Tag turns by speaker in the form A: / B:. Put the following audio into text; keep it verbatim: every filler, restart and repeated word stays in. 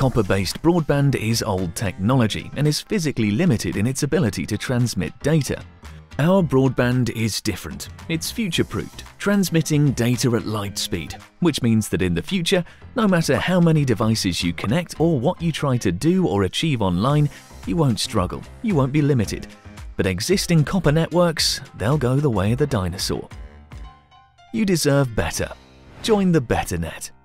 A: Copper-based broadband is old technology and is physically limited in its ability to transmit data. Our broadband is different. It's future-proofed, transmitting data at light speed, which means that in the future, no matter how many devices you connect or what you try to do or achieve online, you won't struggle, you won't be limited. But existing copper networks, they'll go the way of the dinosaur. You deserve better. Join the BetterNet.